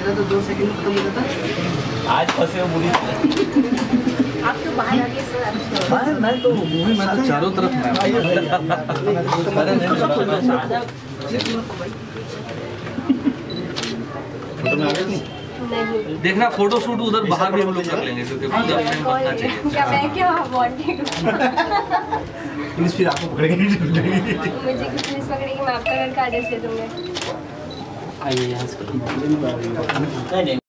जाता तो 2 सेकंड खत्म हो जाता। आज फंसे हो पूरी। आप तो बाहर आके सर मैं तो मूवी में तो चारों तरफ नहीं। देखना फोटो शूट उधर बाहर भी हम लोग कर लेंगे क्योंकि पूरा फ्रेम बनना चाहिए। क्या मैं क्या वांटेड पुलिस फिर आपको पकड़ेगी। मुझे पुलिस पकड़ेगी, मैं आपका घर का एड्रेस दे दूंगी। आइए यहाँ से।